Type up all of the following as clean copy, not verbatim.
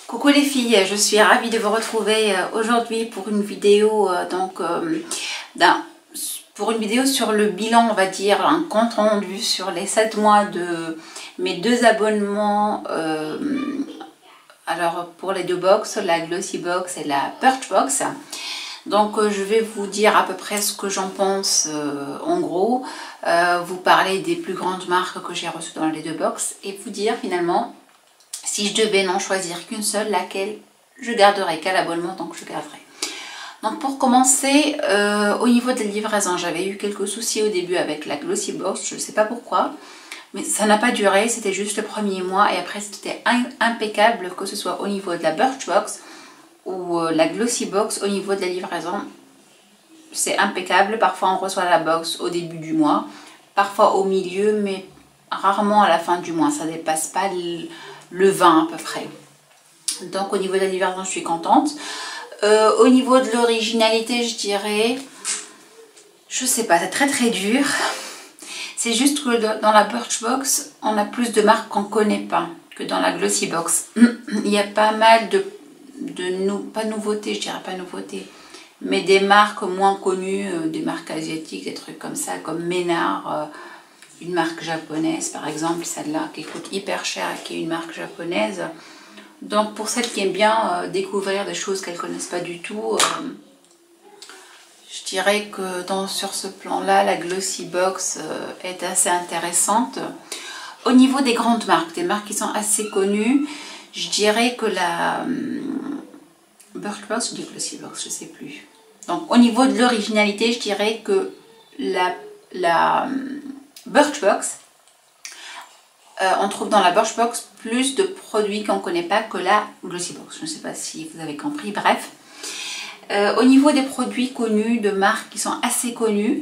Coucou les filles, je suis ravie de vous retrouver aujourd'hui pour une vidéo pour une vidéo sur le bilan, on va dire, un compte rendu sur les 7 mois de mes deux abonnements. Alors pour les deux box, la Glossy Box et la Birchbox. Donc je vais vous dire à peu près ce que j'en pense en gros, vous parler des plus grandes marques que j'ai reçues dans les deux box et vous dire finalement si je devais n'en choisir qu'une seule, laquelle je garderai, quel abonnement donc je garderai. Donc pour commencer, au niveau des livraisons, j'avais eu quelques soucis au début avec la Glossy Box, je ne sais pas pourquoi, mais ça n'a pas duré, c'était juste le premier mois et après c'était impeccable, que ce soit au niveau de la Birchbox ou la Glossy Box, au niveau de la livraison, c'est impeccable. Parfois on reçoit la box au début du mois, parfois au milieu, mais rarement à la fin du mois, ça ne dépasse pas le 20 à peu près. Donc au niveau de la livraison, je suis contente. Au niveau de l'originalité, je dirais, je sais pas, c'est très dur. C'est juste que dans la Birchbox, on a plus de marques qu'on connaît pas que dans la Glossy Box. Il y a pas mal pas nouveautés, je dirais pas nouveautés, mais des marques moins connues, des marques asiatiques, des trucs comme ça, comme Ménard, une marque japonaise par exemple, celle-là qui coûte hyper cher et qui est une marque japonaise. Donc pour celles qui aiment bien découvrir des choses qu'elles ne connaissent pas du tout, je dirais que sur ce plan-là, la Glossy Box est assez intéressante. Au niveau des grandes marques, des marques qui sont assez connues, je dirais que la Birchbox ou la Glossy Box, je ne sais plus. Donc au niveau de l'originalité, je dirais que la Birchbox, on trouve dans la Birchbox plus de produits qu'on ne connaît pas que la Glossy Box. Je ne sais pas si vous avez compris, bref. Au niveau des produits connus, de marques qui sont assez connues,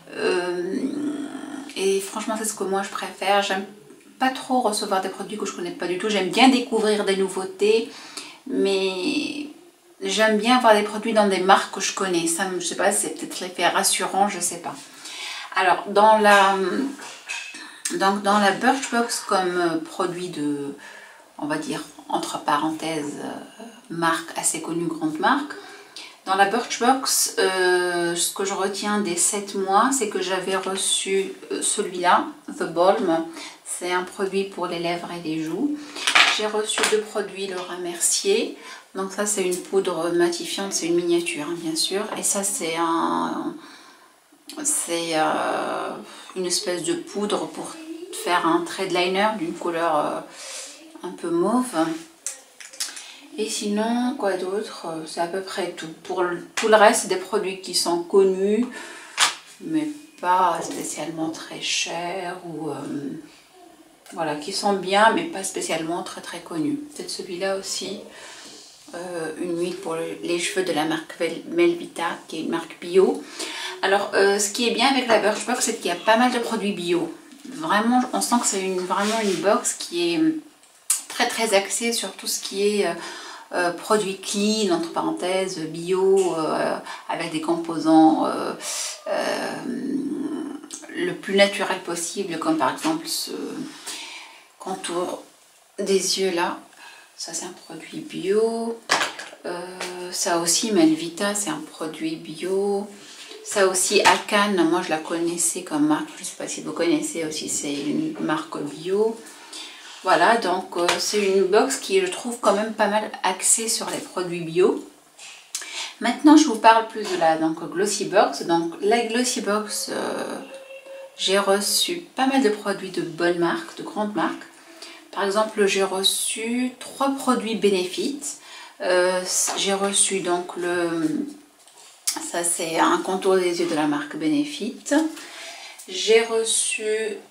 et franchement c'est ce que moi je préfère, j'aime pas trop recevoir des produits que je ne connais pas du tout, j'aime bien découvrir des nouveautés, mais j'aime bien avoir des produits dans des marques que je connais. Ça, je sais pas, c'est peut-être l'effet rassurant, je sais pas. Alors dans la Birchbox, comme produit de, on va dire entre parenthèses, marque assez connue, grande marque, dans la Birchbox, ce que je retiens des 7 mois, c'est que j'avais reçu celui-là, The Balm. C'est un produit pour les lèvres et les joues. J'ai reçu deux produits Laura Mercier. Donc ça c'est une poudre matifiante, c'est une miniature hein, bien sûr. Et ça c'est une espèce de poudre pour faire un trade liner d'une couleur un peu mauve. Et sinon, quoi d'autre? C'est à peu près tout. Pour tout le reste, c'est des produits qui sont connus, mais pas spécialement très chers, ou voilà, qui sont bien, mais pas spécialement très connus. Peut-être celui-là aussi, une huile pour les cheveux de la marque Melvita, qui est une marque bio. Alors, ce qui est bien avec la Birchbox, c'est qu'il y a pas mal de produits bio. Vraiment, on sent que c'est vraiment une box qui est très axée sur tout ce qui est produits clean, entre parenthèses, bio, avec des composants le plus naturel possible, comme par exemple ce contour des yeux là. Ça c'est un produit bio. Ça aussi, Melvita, c'est un produit bio. Ça aussi, Akan, moi je la connaissais comme marque, je ne sais pas si vous connaissez aussi, c'est une marque bio. Voilà, donc c'est une box qui je trouve quand même pas mal axée sur les produits bio. Maintenant je vous parle plus de la Glossy Box. Donc la Glossy Box, j'ai reçu pas mal de produits de bonnes marques, de grandes marques. Par exemple, j'ai reçu 3 produits Benefit. J'ai reçu donc ça c'est un contour des yeux de la marque Benefit. J'ai reçu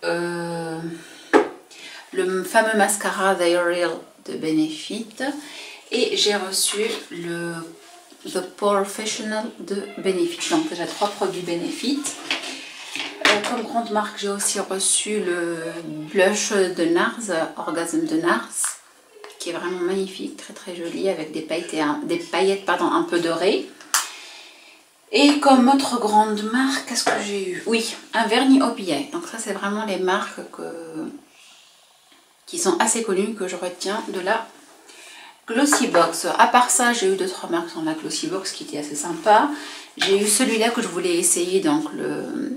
le fameux mascara The Real de Benefit. Et j'ai reçu The Professional de Benefit. Donc déjà 3 produits Benefit. Comme grande marque, j'ai aussi reçu le blush de NARS, Orgasm de NARS, qui est vraiment magnifique, très joli, avec des paillettes un peu dorées. Et comme autre grande marque, qu'est-ce que j'ai eu? Oui, un vernis au billet. Donc ça c'est vraiment les marques qui sont assez connues, que je retiens de la Glossy Box. À part ça, j'ai eu d'autres marques dans la Glossy Box qui étaient assez sympas. J'ai eu celui-là que je voulais essayer, donc le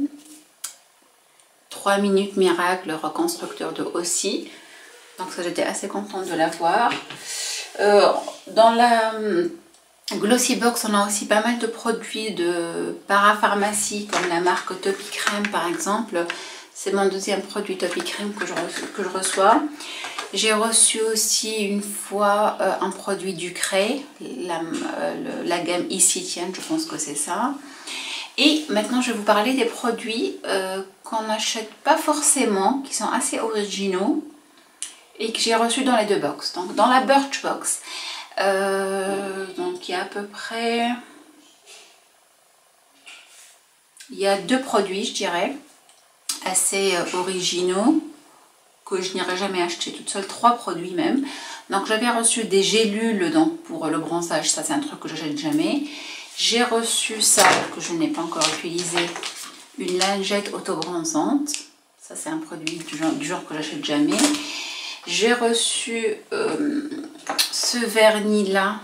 3 minutes miracle reconstructeur de Aussie. Donc ça, j'étais assez contente de l'avoir. Dans la Glossy Box, on a aussi pas mal de produits de parapharmacie, comme la marque Topicrème par exemple. C'est mon deuxième produit Topicrème que je reçois. J'ai reçu aussi une fois un produit du Cray, la gamme Icitienne, je pense que c'est ça. Et maintenant, je vais vous parler des produits qu'on n'achète pas forcément, qui sont assez originaux et que j'ai reçus dans les deux box. Donc, dans la Birchbox, donc il y a à peu près... Il y a 2 produits, je dirais, assez originaux, que je n'irai jamais acheter toute seule, 3 produits même. Donc j'avais reçu des gélules donc, pour le bronzage, ça c'est un truc que je n'achète jamais. J'ai reçu ça que je n'ai pas encore utilisé, une lingette auto-bronzante. Ça c'est un produit du genre que j'achète jamais. J'ai reçu ce vernis là,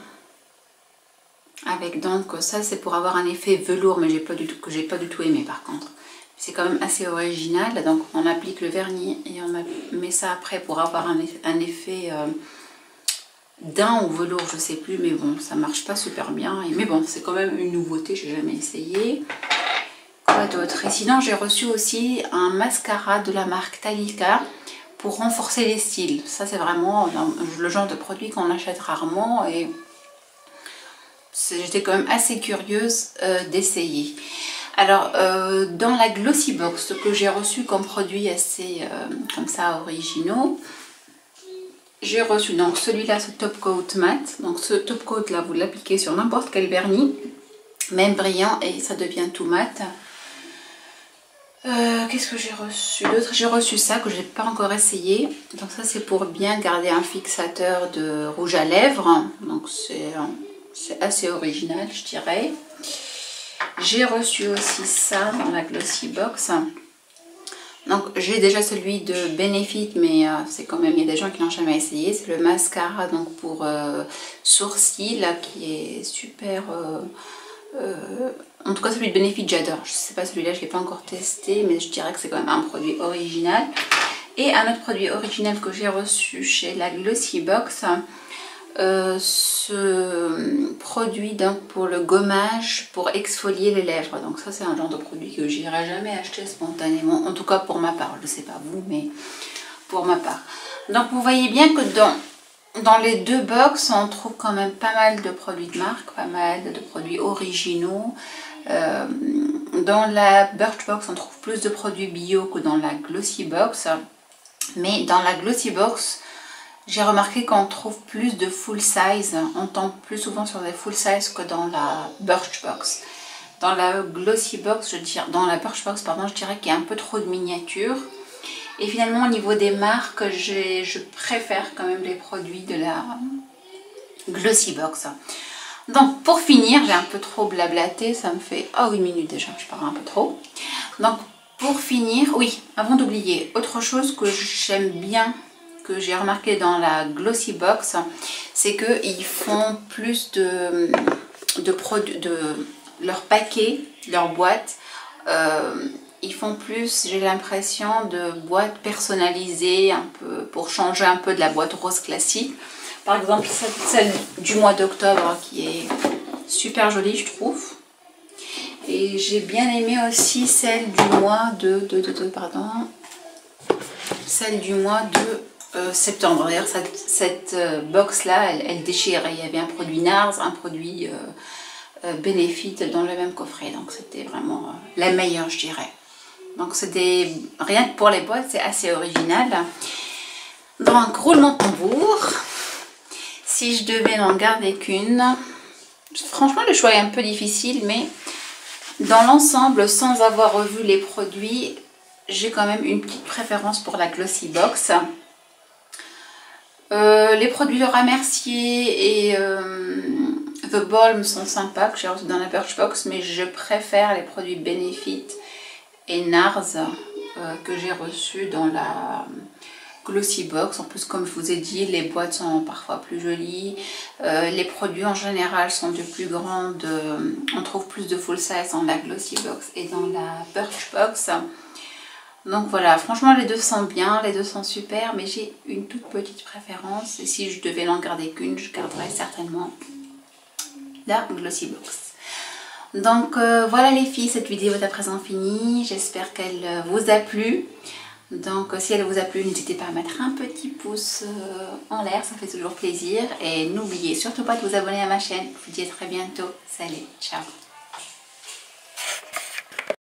avec donc ça c'est pour avoir un effet velours, mais que j'ai pas du tout aimé par contre. C'est quand même assez original, donc on applique le vernis et on met ça après pour avoir un effet daim ou velours, je sais plus, mais bon, ça marche pas super bien. Mais bon, c'est quand même une nouveauté, j'ai jamais essayé. Quoi d'autre? Et sinon, j'ai reçu aussi un mascara de la marque Talika pour renforcer les cils. Ça, c'est vraiment le genre de produit qu'on achète rarement et j'étais quand même assez curieuse d'essayer. Alors, dans la Glossy Box, ce que j'ai reçu comme produit assez comme ça originaux, j'ai reçu donc celui-là, ce top coat mat. Donc ce top coat là, vous l'appliquez sur n'importe quel vernis, même brillant, et ça devient tout mat. Qu'est-ce que j'ai reçu d'autre? J'ai reçu ça que je n'ai pas encore essayé. Donc ça c'est pour bien garder un fixateur de rouge à lèvres. Donc c'est assez original, je dirais. J'ai reçu aussi ça dans la Glossy Box. Donc j'ai déjà celui de Benefit, mais c'est quand même, il y a des gens qui n'ont jamais essayé. C'est le mascara donc pour sourcils là, qui est super... en tout cas celui de Benefit j'adore. Je ne sais pas, celui-là je ne l'ai pas encore testé, mais je dirais que c'est quand même un produit original. Et un autre produit original que j'ai reçu chez la Glossy Box, ce produit donc pour le gommage pour exfolier les lèvres. Donc ça c'est un genre de produit que j'irai jamais acheter spontanément, en tout cas pour ma part, je ne sais pas vous, mais pour ma part. Donc vous voyez bien que dans les deux box on trouve quand même pas mal de produits de marque, pas mal de produits originaux. Dans la Birchbox on trouve plus de produits bio que dans la Glossy Box, mais dans la Glossy Box j'ai remarqué qu'on trouve plus de full size, on tombe plus souvent sur des full size que dans la Birchbox. Dans la Glossy Box, dans la Birchbox, pardon, je dirais qu'il y a un peu trop de miniatures. Et finalement, au niveau des marques, je préfère quand même les produits de la Glossy Box. Donc, pour finir, j'ai un peu trop blablaté, ça me fait 1 minute déjà, je parle un peu trop. Donc, pour finir, oui, avant d'oublier, autre chose que j'aime bien, que j'ai remarqué dans la Glossy Box, c'est qu'ils font plus de produits, leur paquet, leur boîte, ils font plus, j'ai l'impression, de boîtes personnalisées, un peu pour changer un peu de la boîte rose classique. Par exemple, celle du mois d'octobre qui est super jolie, je trouve. Et j'ai bien aimé aussi celle du mois celle du mois de septembre. D'ailleurs, cette box là, elle déchire. Il y avait un produit NARS, un produit Benefit dans le même coffret. Donc c'était vraiment la meilleure, je dirais. Donc c'était rien que pour les boîtes, c'est assez original. Donc roulement de tambour. Si je devais n'en garder qu'une, franchement le choix est un peu difficile, mais dans l'ensemble, sans avoir revu les produits, j'ai quand même une petite préférence pour la Glossy Box. Les produits Laura Mercier et The Balm sont sympas, que j'ai reçus dans la Birchbox, mais je préfère les produits Benefit et NARS que j'ai reçus dans la Glossy Box. En plus, comme je vous ai dit, les boîtes sont parfois plus jolies. Les produits en général sont de plus grandes. On trouve plus de full size dans la Glossy Box et dans la Birchbox. Donc voilà, franchement les deux sont bien, les deux sont super, mais j'ai une toute petite préférence. Et si je devais n'en garder qu'une, je garderais certainement la Glossy Box. Donc voilà les filles, cette vidéo est à présent finie. J'espère qu'elle vous a plu. Donc si elle vous a plu, n'hésitez pas à mettre un petit pouce en l'air, ça fait toujours plaisir. Et n'oubliez surtout pas de vous abonner à ma chaîne. Je vous dis à très bientôt. Salut, ciao.